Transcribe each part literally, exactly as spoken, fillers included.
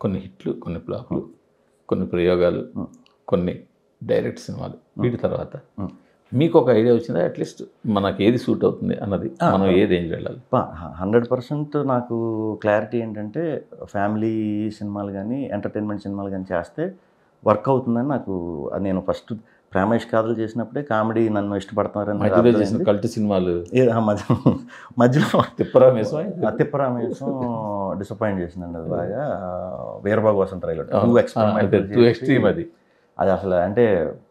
కొన్ని హిట్లు, కొన్ని ఫ్లాప్లు, కొన్ని ప్రయోగాలు, కొన్ని డైరెక్ట్ సినిమాలు. వీటి తర్వాత మీకు ఒక ఐడియా వచ్చిందా అట్లీస్ట్ మనకి ఏది సూట్ అవుతుంది అన్నది, మనం ఏ రేంజ్ వెళ్ళాలి? హండ్రెడ్ పర్సెంట్ నాకు క్లారిటీ ఏంటంటే ఫ్యామిలీ సినిమాలు కానీ ఎంటర్టైన్మెంట్ సినిమాలు కానీ చేస్తే వర్క్ అవుతుందని నాకు. నేను ఫస్ట్ ప్రేమేష్ కాదలు చేసినప్పుడే కామెడీ నన్ను ఇష్టపడుతున్నారని కల్ట్ సినిమాలు మధ్యలో తిప్పరామేశం తిప్పరామేశం డిసప్పాయింట్ చేసిందండి. అది బాగా వీరబాగు వసంతరాయలు టూ ఎక్స్ట్రీమ్. అది అది అసలు అంటే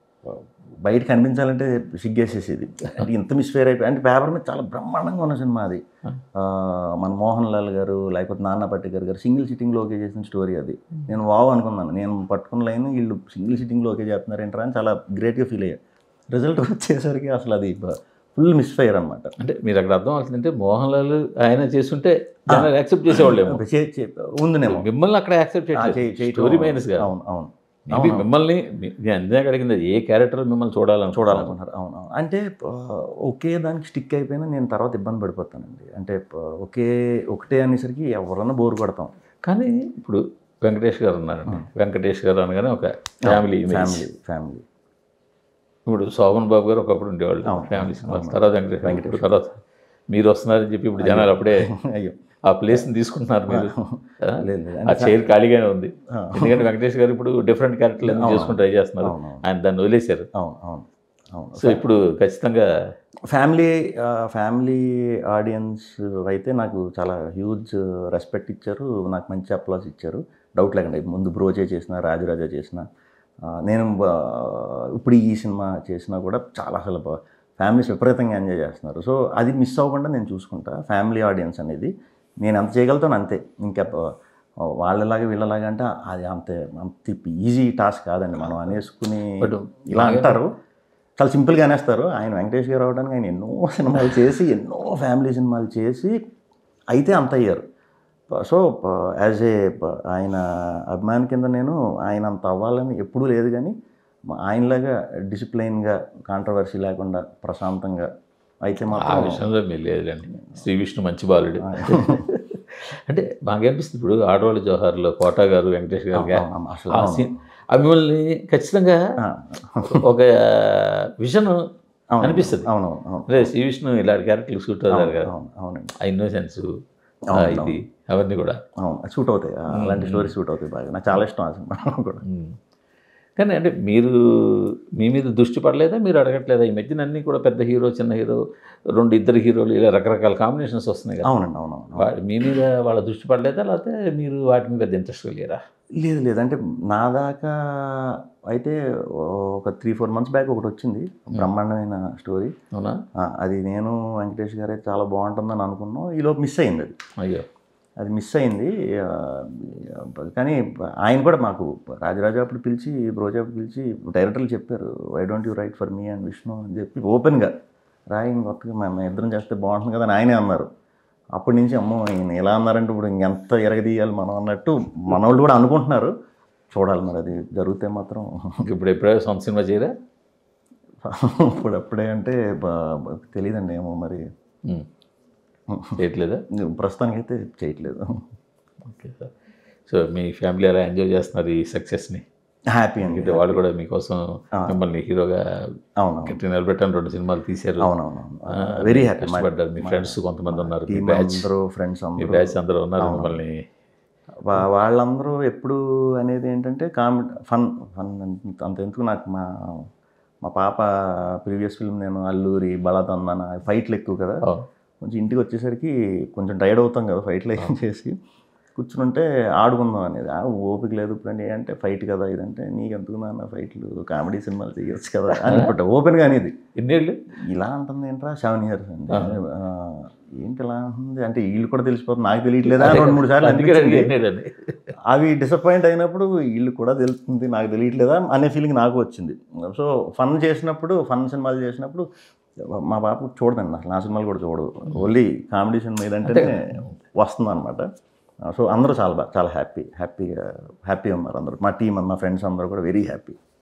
బయట కనిపించాలంటే సిగ్గేసేసేది. అంటే ఇంత మిస్ఫేర్ అయిపోయి అంటే పేపర్ మీద చాలా బ్రహ్మాండంగా ఉన్న సినిమా అది. మన మోహన్ లాల్ గారు లేకపోతే నాన్న పట్టికర్ గారు సింగిల్ సిట్టింగ్లో ఓకే చేసిన స్టోరీ అది. నేను వావ్ అనుకున్నాను, నేను పట్టుకున్న లైన్ వీళ్ళు సింగిల్ సిట్టింగ్లో ఓకే చేస్తున్నారు ఏంటారా అని చాలా గ్రేట్గా ఫీల్ అయ్యాను. రిజల్ట్ వచ్చేసరికి అసలు అది ఫుల్ మిస్ఫైర్ అనమాట. అంటే మీరు అక్కడ అర్థం అవుతుందంటే మోహన్ లాల్ ఆయన చేస్తుంటే యాక్సెప్ట్ చేసేవాళ్ళు ఉందినేమో, మిమ్మల్ని అక్కడ యాక్సెప్ట్ చేయాలి. అవును అవును మిమ్మల్ని అంతే అడిగింది ఏ క్యారెక్టర్ మిమ్మల్ని చూడాలని చూడాలనుకుంటారు. అవును అవును అంటే ఒకే దానికి స్టిక్ అయిపోయినా నేను తర్వాత ఇబ్బంది పడిపోతానండి. అంటే ఒకే ఒకటే అనేసరికి ఎవరన్నా బోర్ కొడతాం. కానీ ఇప్పుడు వెంకటేష్ గారు ఉన్నారండి, వెంకటేష్ గారు అనగానే ఒక ఫ్యామిలీ ఫ్యామిలీ ఫ్యామిలీ ఇప్పుడు శోభన్ బాబు గారు ఒకప్పుడు ఉండేవాళ్ళు ఫ్యామిలీ సినిమాస్. తర్వాత వెంకటేష్ వెంకటేష్ తర్వాత మీరు వస్తున్నారని చెప్పి ఇప్పుడు జనాలు అప్పుడే అయ్యో ఆ ప్లేస్ని తీసుకుంటున్నారు. మీరు ఆ చైర్ ఖాళీగానే ఉంది, ఎందుకంటే వెంకటేష్ గారు ఇప్పుడు డిఫరెంట్ క్యారెక్టర్లు ఎందుకు చేసుకుని ట్రై చేస్తున్నారు, ఆయన దాన్ని వదిలేశారు. సో ఇప్పుడు ఖచ్చితంగా ఫ్యామిలీ ఫ్యామిలీ ఆడియన్స్ అయితే నాకు చాలా హ్యూజ్ రెస్పెక్ట్ ఇచ్చారు, నాకు మంచి అప్లాస్ ఇచ్చారు, డౌట్ లేకుండా. ముందు బ్రోజే చేసిన, రాజరాజా చేసిన, నేను ఇప్పుడు ఈ సినిమా చేసినా కూడా చాలా అసలు ఫ్యామిలీస్ విపరీతంగా ఎంజాయ్ చేస్తున్నారు. సో అది మిస్ అవ్వకుండా నేను చూసుకుంటా. ఫ్యామిలీ ఆడియన్స్ అనేది నేను ఎంత చేయగలుగుతాను అంతే. ఇంకా వాళ్ళలాగా వీళ్ళలాగా అంటే అది అంత అంత ఈజీ టాస్క్ కాదండి. మనం అనేసుకుని ఇలా అంటారు, చాలా సింపుల్గా అనేస్తారు. ఆయన వెంకటేష్ గారు అవడానికి ఆయన ఎన్నో సినిమాలు చేసి ఎన్నో ఫ్యామిలీ సినిమాలు చేసి అయితే అంత అయ్యారు. సో యాజ్ ఏ ఆయన అభిమాని కింద నేను ఆయన అంత అవ్వాలని ఎప్పుడూ లేదు, కానీ ఆయనలాగా డిసిప్లైన్గా కాంట్రవర్సీ లేకుండా ప్రశాంతంగా అయితే మాత్రం ఆ విషయంలో మీరు లేదండి. శ్రీ విష్ణు మంచి బాలుడు. అంటే మాకేమనిపిస్తుంది ఇప్పుడు ఆడవాళ్ళ జోహార్లో కోటా గారు, వెంకటేష్ గారు అసలు మిమ్మల్ని ఖచ్చితంగా ఒక విజన్ అనిపిస్తుంది. అవును అదే శ్రీ విష్ణు ఇలాంటి క్యారెక్టర్లు సూట్ అవుతారు కదా, అవునండి. ఆ ఇన్నోసెన్స్ ఇది అవన్నీ కూడా అవును సూట్ అవుతాయి, అలాంటి స్టోరీ సూట్ అవుతాయి బాగా. నాకు చాలా ఇష్టం ఆ సినిమా కూడా. కానీ అంటే మీరు మీ మీద దృష్టి పడలేదా, మీరు అడగట్లేదా? ఈ మధ్యన అన్నీ కూడా పెద్ద హీరో, చిన్న హీరో, రెండు ఇద్దరు హీరోలు, ఇలా రకరకాల కాంబినేషన్స్ వస్తున్నాయి కదా. అవునండి అవునవును. మీ మీద వాళ్ళ దృష్టి పడలేదా, లేకపోతే మీరు వాటి మీద పెద్ద ఇంట్రెస్ట్ లేరా? లేదు లేదు అంటే నా దాకా అయితే ఒక త్రీ ఫోర్ మంత్స్ బ్యాక్ ఒకటి వచ్చింది బ్రహ్మాండమైన స్టోరీ. అవునా? అది నేను వెంకటేష్ గారు అయితే చాలా బాగుంటుందని అనుకున్నాం. ఈలోపు మిస్ అయింది అది. అయ్యో అది మిస్ అయింది. కానీ ఆయన కూడా మాకు రాజరాజా అప్పుడు పిలిచి, బ్రోజా అప్పుడు పిలిచి డైరెక్టర్లు చెప్పారు, why don't you write for me and Vishnu అని చెప్పి ఓపెన్గా రాయి, కొత్తగా మేము ఇద్దరం చేస్తే బాగుంటుంది కదా అని ఆయనే అన్నారు. అప్పటి నుంచి అమ్మో ఈయన ఎలా అన్నారంటే ఇప్పుడు ఇంకెంత ఎరగదీయాలి మనం అన్నట్టు మన వాళ్ళు కూడా అనుకుంటున్నారు. చూడాలి మరి అది జరిగితే మాత్రం. ఇప్పుడు ఎప్పుడే సొంత సినిమా చేయరా? ఇప్పుడు అప్పుడే అంటే తెలియదండి, ఏమో మరి చేయట్లేదా? ప్రస్తుతానికి అయితే చేయట్లేదు. Okay sir. సో మీ ఫ్యామిలీ ఎలా ఎంజాయ్ చేస్తున్నారు ఈ సక్సెస్ని? హ్యాపీ అండి. వాళ్ళు కూడా మీకోసం మిమ్మల్ని హీరోగా అవును గట్టి నిలబెట్టాను, రెండు సినిమాలు తీశారు. అవునవును వెరీ హ్యాపీ. పడ్డారు. మీ ఫ్రెండ్స్ కొంతమంది ఉన్నారు, అందరూ ఫ్రెండ్స్ మీ బ్యాచ్ అందరూ ఉన్నారు మిమ్మల్ని. వాళ్ళందరూ ఎప్పుడు అనేది ఏంటంటే కామెడీ, ఫన్ ఫన్ అంత ఎందుకు. నాకు మా మా పాప ప్రీవియస్ ఫిల్మ్ నేను అల్లూరి, బలతందన ఫైట్లు ఎక్కువ కదా, కొంచెం ఇంటికి వచ్చేసరికి కొంచెం టైర్డ్ అవుతాం కదా ఫైట్లు ఏం చేసి కూర్చుంటే ఆడుకుందాం అనేది. ఓపిక లేదు ఇప్పుడు అంటే అంటే ఫైట్ కదా ఇదంటే, నీకు ఎందుకు నాన్న ఫైట్లు, కామెడీ సినిమాలు చేయొచ్చు కదా అనుకుంటా ఓపెన్గా అనేది. ఎన్నేళ్ళు ఇలా అంటుంది ఏంట్రా, సెవెన్ ఇయర్స్ అండి. ఏంటి ఇలా అంటుంది అంటే వీళ్ళు కూడా తెలిసిపోతుంది, నాకు తెలియట్లేదా రెండు మూడు సార్లు అనిపించింది. అవి డిసప్పాయింట్ అయినప్పుడు వీళ్ళు కూడా తెలుస్తుంది, నాకు తెలియట్లేదా అనే ఫీలింగ్ నాకు వచ్చింది. సో ఫన్ చేసినప్పుడు, ఫన్ సినిమాలు చేసినప్పుడు మా బాబు చూడదండి అసలు, నా సినిమాలు కూడా చూడదు, ఓన్లీ కామెడీ సినిమా ఏదంటేనే వస్తుంది అనమాట. సో అందరూ చాలా బాగా చాలా హ్యాపీ హ్యాపీగా హ్యాపీ ఉన్నారు అందరూ. మా టీం, మా ఫ్రెండ్స్ అందరూ కూడా వెరీ హ్యాపీ.